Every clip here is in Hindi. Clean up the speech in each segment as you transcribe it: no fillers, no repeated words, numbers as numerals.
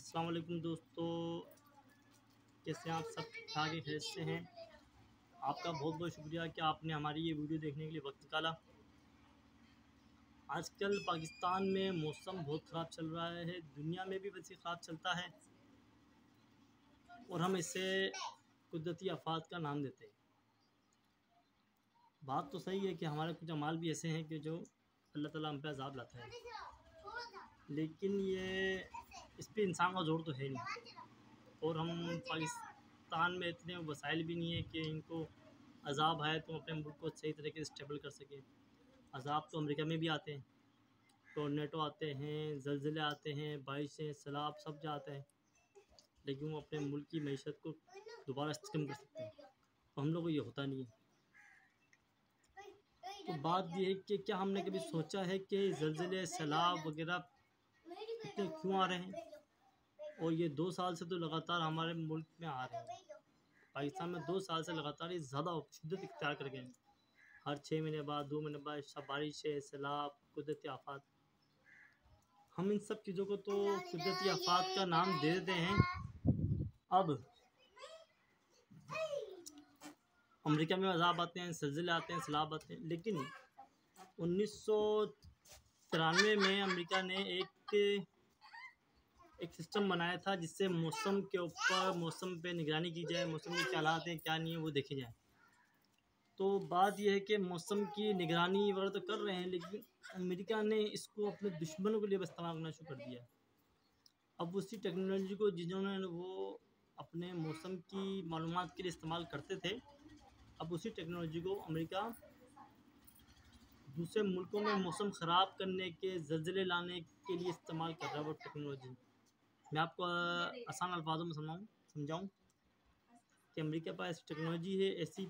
अस्सलाम वालेकुम दोस्तों, कैसे हैं आप? सब ठीक ठाक है, खैरियत से हैं। आपका बहुत बहुत शुक्रिया कि आपने हमारी ये वीडियो देखने के लिए वक्त निकाला। आजकल पाकिस्तान में मौसम बहुत ख़राब चल रहा है, दुनिया में भी वैसे ख़राब चलता है और हम इसे कुदरती आफात का नाम देते हैं। बात तो सही है कि हमारे कुछ अमाल भी ऐसे हैं कि जो अल्लाह ताला हम पे अज़ाब लाता है, लेकिन ये इस पे इंसान का ज़ोर तो है नहीं। और हम पाकिस्तान में इतने वसाइल भी नहीं है कि इनको अज़ाब आए तो अपने मुल्क को सही तरीके से स्टेबल कर सकें। अज़ाब तो अमेरिका में भी आते हैं, टोर्नेडो आते हैं, ज़लज़ले आते हैं, बारिशें, सैलाब सब जाते हैं, लेकिन वो अपने मुल्क की मईशत को दोबारा स्थिकम कर सकते हैं। तो हम लोग को ये होता नहीं है। तो बात ये है कि क्या हमने कभी सोचा है कि ज़लज़ले, सैलाब वगैरह इतने क्यों आ रहे हैं? और ये 2 साल से तो लगातार हमारे मुल्क में आ रहे हैं। पाकिस्तान में 2 साल से लगातार ये ज़्यादा शिद्दत इख्तियार कर गए हैं। हर 6 महीने बाद, 2 महीने बाद सब बारिशें, सैलाब, कुदरती आफ़ात। हम इन सब चीज़ों को तो कुदरती आफ़ात का नाम दे देते हैं। अब अमेरिका में अज़ाब आते हैं, ज़लज़ले आते हैं, सैलाब आते हैं, लेकिन 1993 में अमेरिका ने एक सिस्टम बनाया था जिससे मौसम के ऊपर मौसम पे निगरानी की जाए, मौसम के क्या हालात हैं, क्या नहीं है, वो देखे जाए। तो बात यह है कि मौसम की निगरानी वगैरह तो कर रहे हैं, लेकिन अमेरिका ने इसको अपने दुश्मनों के लिए इस्तेमाल करना शुरू कर दिया। अब उसी टेक्नोलॉजी को जिन्होंने वो अपने मौसम की मालूमात के लिए इस्तेमाल करते थे, अब उसी टेक्नोलॉजी को अमेरिका दूसरे मुल्कों में मौसम ख़राब करने के, ज़लज़ले लाने के लिए इस्तेमाल कर रहा है वो टेक्नोलॉजी। मैं आपको आसान अल्फाजों में समझाऊँ कि अमेरिका के पास टेक्नोलॉजी है, ऐसी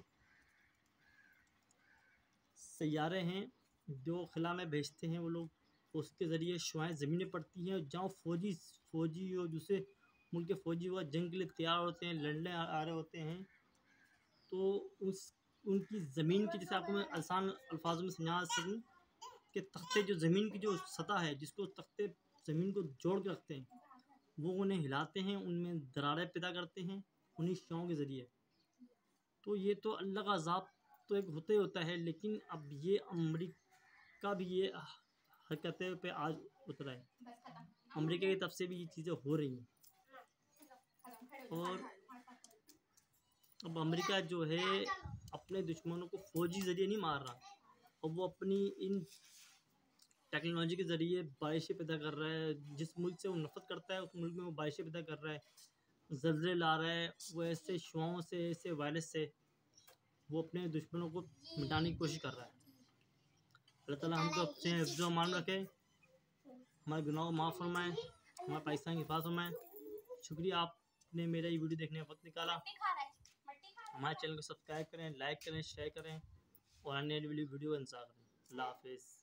सैयारे हैं जो खला में भेजते हैं वो लोग, उसके ज़रिए शुआएँ ज़मीनें पड़ती हैं और जहाँ फ़ौजी और दूसरे मुल्क के फ़ौजी हुआ जंग के लिए तैयार होते हैं, लड़ने आ रहे होते हैं, तो उनकी ज़मीन की, जैसे आपको मैं आसान अल्फाजों में समझा सकूँ कि तख्ते, जो ज़मीन की जो सतह है जिसको तख्ते ज़मीन को जोड़ के रखते हैं, वो उन्हें हिलाते हैं, उनमें दरारें पैदा करते हैं उन्हीं शुआओं के ज़रिए। तो ये तो अल्लाह का अज़ाब तो एक होता ही होता है, लेकिन अब ये अमेरिका भी ये हरकतें पे आज उतरा है। अमेरिका की तरफ से भी ये चीज़ें हो रही हैं और अब अमेरिका जो है अपने दुश्मनों को फ़ौजी ज़रिए नहीं मार रहा, और वो अपनी इन टेक्नोलॉजी के ज़रिए बारिशें पैदा कर रहा है। जिस मुल्क से वो नफ़रत करता है उस मुल्क में वो बारिशें पैदा कर रहा है, ज़लज़ले ला रहा है, वो ऐसे शुआओं से, ऐसे वायरस से वो अपने दुश्मनों को मिटाने की कोशिश कर रहा है। अल्लाह ताला हमको अपने हिफ्ज़ अमान रखे, हमारे गुनाह को माफ़ फरमाए, हमारे पाकिस्तान की हिफाज़त फरमाए। शुक्रिया आपने मेरा ये वीडियो देखने का वक्त निकाला। हमारे चैनल को सब्सक्राइब करें, लाइक करें, शेयर करें और अन्य वीडियो का इंतज़ार करें। अल्लाह हाफ़िज़।